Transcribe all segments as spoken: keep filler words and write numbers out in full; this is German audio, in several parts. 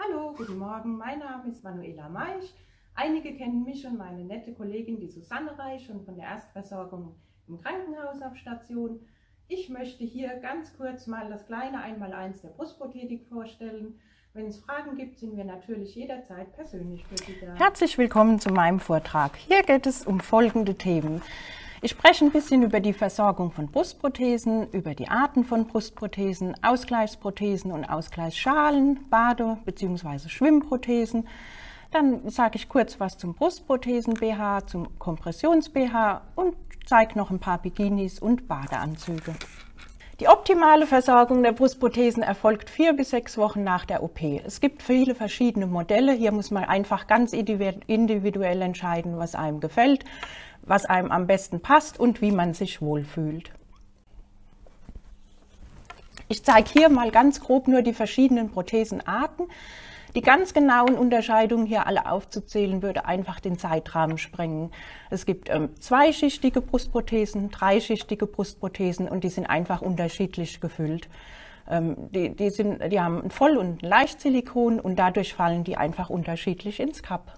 Hallo, guten Morgen, mein Name ist Manuela Maisch. Einige kennen mich und meine nette Kollegin, die Susanne Reich, schon von der Erstversorgung im Krankenhaus auf Station. Ich möchte hier ganz kurz mal das kleine Einmaleins der Brustprothetik vorstellen. Wenn es Fragen gibt, sind wir natürlich jederzeit persönlich für Sie da. Herzlich willkommen zu meinem Vortrag. Hier geht es um folgende Themen. Ich spreche ein bisschen über die Versorgung von Brustprothesen, über die Arten von Brustprothesen, Ausgleichsprothesen und Ausgleichsschalen, Bade- bzw. Schwimmprothesen. Dann sage ich kurz was zum Brustprothesen-B H, zum Kompressions-B H und zeige noch ein paar Bikinis und Badeanzüge. Die optimale Versorgung der Brustprothesen erfolgt vier bis sechs Wochen nach der O P. Es gibt viele verschiedene Modelle. Hier muss man einfach ganz individuell entscheiden, was einem gefällt, was einem am besten passt und wie man sich wohlfühlt. Ich zeige hier mal ganz grob nur die verschiedenen Prothesenarten. Die ganz genauen Unterscheidungen hier alle aufzuzählen, würde einfach den Zeitrahmen sprengen. Es gibt ähm, zweischichtige Brustprothesen, dreischichtige Brustprothesen und die sind einfach unterschiedlich gefüllt. Ähm, die, die, sind, die haben ein Voll- und ein Leichtsilikon und dadurch fallen die einfach unterschiedlich ins Cup.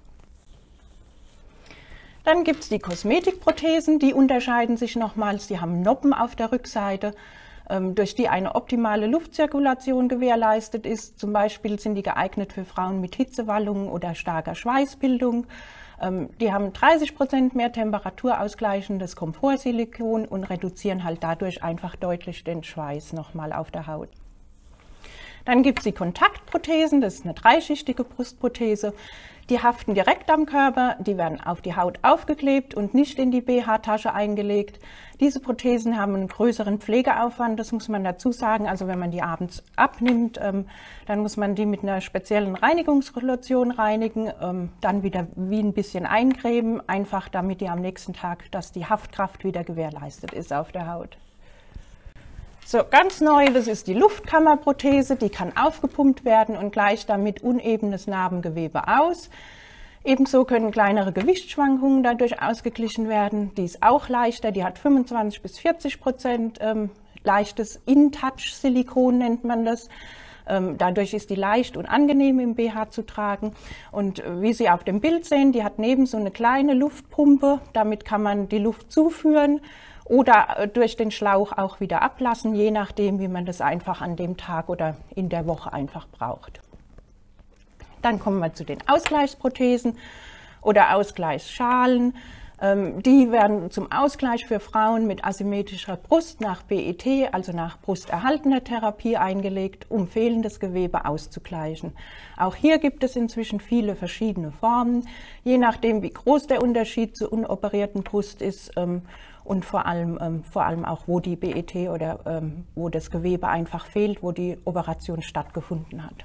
Dann gibt es die Kosmetikprothesen, die unterscheiden sich nochmals, die haben Noppen auf der Rückseite, durch die eine optimale Luftzirkulation gewährleistet ist. Zum Beispiel sind die geeignet für Frauen mit Hitzewallungen oder starker Schweißbildung. Die haben dreißig Prozent mehr temperaturausgleichendes Komfortsilikon und reduzieren halt dadurch einfach deutlich den Schweiß nochmal auf der Haut. Dann gibt es die Kontaktprothesen, das ist eine dreischichtige Brustprothese. Die haften direkt am Körper, die werden auf die Haut aufgeklebt und nicht in die B H-Tasche eingelegt. Diese Prothesen haben einen größeren Pflegeaufwand, das muss man dazu sagen. Also wenn man die abends abnimmt, ähm, dann muss man die mit einer speziellen Reinigungslotion reinigen, ähm, dann wieder wie ein bisschen eincremen, einfach damit die am nächsten Tag, dass die Haftkraft wieder gewährleistet ist auf der Haut. So, ganz neu, das ist die Luftkammerprothese, die kann aufgepumpt werden und gleicht damit unebenes Narbengewebe aus. Ebenso können kleinere Gewichtsschwankungen dadurch ausgeglichen werden. Die ist auch leichter, die hat fünfundzwanzig bis vierzig Prozent ähm, leichtes In-Touch-Silikon nennt man das. Ähm, dadurch ist die leicht und angenehm im B H zu tragen. Und äh, wie Sie auf dem Bild sehen, die hat neben so eine kleine Luftpumpe, damit kann man die Luft zuführen oder durch den Schlauch auch wieder ablassen, je nachdem, wie man das einfach an dem Tag oder in der Woche einfach braucht. Dann kommen wir zu den Ausgleichsprothesen oder Ausgleichsschalen. Die werden zum Ausgleich für Frauen mit asymmetrischer Brust nach B E T, also nach brusterhaltener Therapie, eingelegt, um fehlendes Gewebe auszugleichen. Auch hier gibt es inzwischen viele verschiedene Formen, je nachdem, wie groß der Unterschied zur unoperierten Brust ist und vor allem, vor allem auch, wo die B E T oder wo das Gewebe einfach fehlt, wo die Operation stattgefunden hat.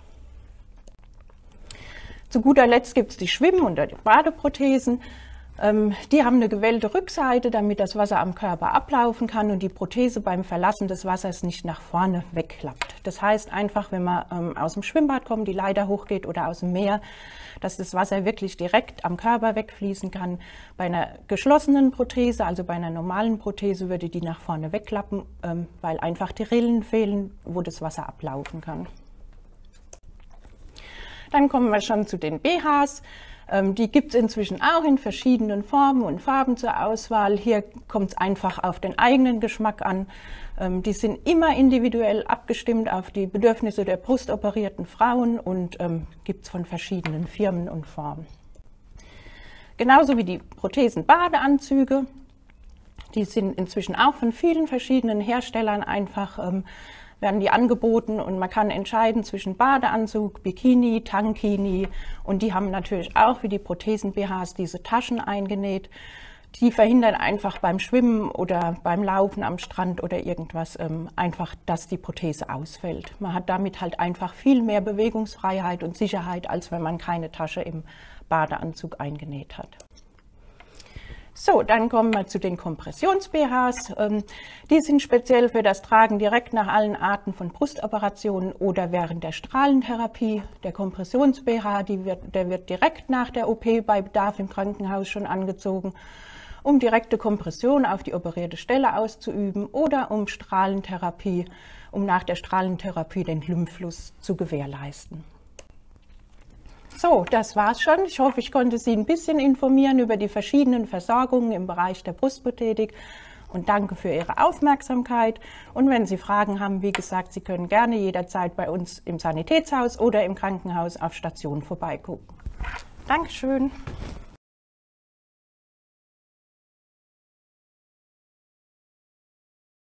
Zu guter Letzt gibt es die Schwimm- und die Badeprothesen. Die haben eine gewellte Rückseite, damit das Wasser am Körper ablaufen kann und die Prothese beim Verlassen des Wassers nicht nach vorne wegklappt. Das heißt einfach, wenn man ähm, aus dem Schwimmbad kommt, die Leiter hochgeht oder aus dem Meer, dass das Wasser wirklich direkt am Körper wegfließen kann. Bei einer geschlossenen Prothese, also bei einer normalen Prothese, würde die nach vorne wegklappen, ähm, weil einfach die Rillen fehlen, wo das Wasser ablaufen kann. Dann kommen wir schon zu den B Hs. Die gibt es inzwischen auch in verschiedenen Formen und Farben zur Auswahl. Hier kommt es einfach auf den eigenen Geschmack an. Die sind immer individuell abgestimmt auf die Bedürfnisse der brustoperierten Frauen und ähm, gibt es von verschiedenen Firmen und Formen. Genauso wie die Prothesen-Badeanzüge. Die sind inzwischen auch von vielen verschiedenen Herstellern einfach ähm, werden die angeboten und man kann entscheiden zwischen Badeanzug, Bikini, Tankini und die haben natürlich auch wie die Prothesen-B Hs diese Taschen eingenäht. Die verhindern einfach beim Schwimmen oder beim Laufen am Strand oder irgendwas ähm, einfach, dass die Prothese ausfällt. Man hat damit halt einfach viel mehr Bewegungsfreiheit und Sicherheit, als wenn man keine Tasche im Badeanzug eingenäht hat. So, dann kommen wir zu den Kompressions-B Hs. Die sind speziell für das Tragen direkt nach allen Arten von Brustoperationen oder während der Strahlentherapie. Der Kompressions-B H, die wird, der wird direkt nach der O P bei Bedarf im Krankenhaus schon angezogen, um direkte Kompression auf die operierte Stelle auszuüben oder um Strahlentherapie, um nach der Strahlentherapie den Lymphfluss zu gewährleisten. So, das war's schon. Ich hoffe, ich konnte Sie ein bisschen informieren über die verschiedenen Versorgungen im Bereich der Brustprothetik und danke für Ihre Aufmerksamkeit. Und wenn Sie Fragen haben, wie gesagt, Sie können gerne jederzeit bei uns im Sanitätshaus oder im Krankenhaus auf Station vorbeigucken. Dankeschön.